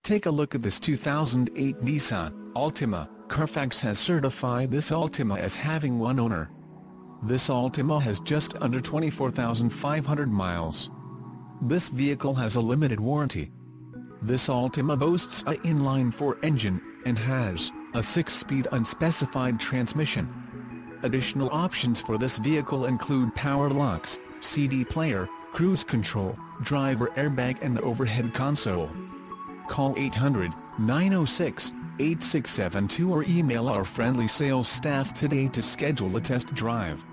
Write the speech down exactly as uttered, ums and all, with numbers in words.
Take a look at this two thousand eight Nissan Altima. Carfax has certified this Altima as having one owner. This Altima has just under twenty-four thousand five hundred miles. This vehicle has a limited warranty. This Altima boasts a inline four engine, and has a six-speed unspecified transmission. Additional options for this vehicle include power locks, C D player, cruise control, driver airbag and overhead console. Call eight hundred, nine oh six, eight six seven two or email our friendly sales staff today to schedule a test drive.